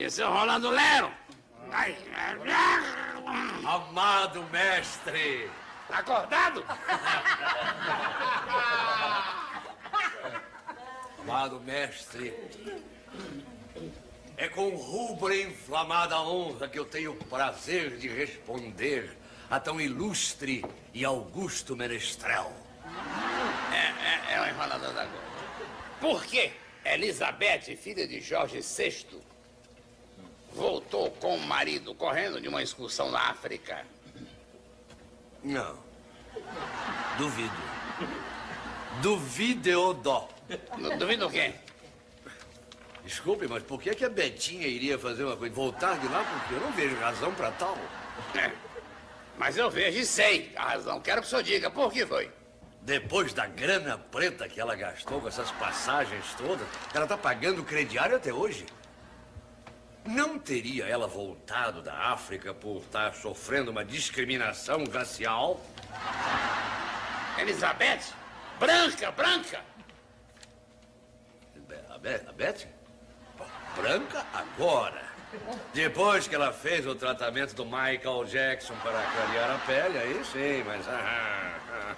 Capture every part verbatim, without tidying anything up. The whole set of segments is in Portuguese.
E seu Rolando Lero? Ai, amado mestre! Tá acordado? Amado mestre, é com rubra e inflamada honra que eu tenho o prazer de responder a tão ilustre e augusto menestrel. É, é, é o enrolador da Globo. Por que Elizabeth, filha de Jorge sexto, voltou com o marido correndo de uma excursão na África? Não. Duvido. Duvido dó. Duvido o quê? Desculpe, mas por que, que a Betinha iria fazer uma coisa? Voltar de lá? Porque eu não vejo razão pra tal. É, mas eu vejo e sei a razão. Quero que o senhor diga por que foi. Depois da grana preta que ela gastou com essas passagens todas, ela tá pagando o crediário até hoje. Não teria ela voltado da África por estar sofrendo uma discriminação racial? Elizabeth? Branca, branca! A Beth? A Beth? Branca agora. Depois que ela fez o tratamento do Michael Jackson para clarear a pele, aí sim, mas... Ah, ah,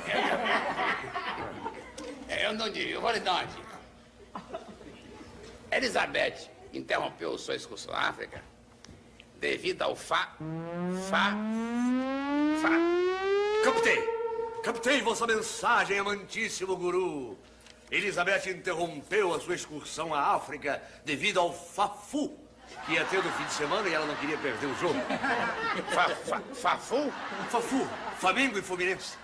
ah. Eu não digo, eu vou lhe dar uma dica. Elizabeth interrompeu sua excursão à África devido ao fa... fa... fa... Captei! Captei vossa mensagem, amantíssimo guru. Elizabeth interrompeu a sua excursão à África devido ao Fafu, que ia ter no fim de semana e ela não queria perder o jogo. Fa, fa, fafu? Fafu, Flamengo e Fluminense.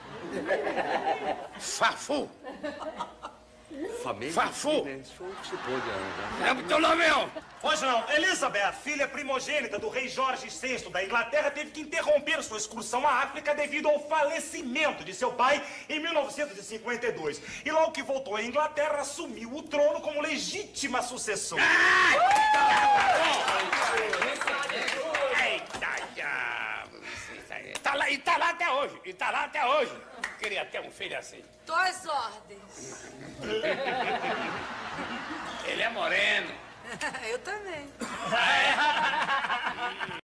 Fafu? Flamengo Fafu? e Fluminense. Foi o que se pôde arranjar. É o teu nome, meu? Pois não, Elizabeth, filha primogênita do rei Jorge sexto da Inglaterra, teve que interromper sua excursão à África devido ao falecimento de seu pai em mil novecentos e cinquenta e dois. E logo que voltou à Inglaterra, assumiu o trono como legítima sucessora. Eita, já. Tá lá, e tá lá até hoje, e tá lá até hoje. Queria ter um filho assim. Tuas ordens. Ele é moreno. Eu também.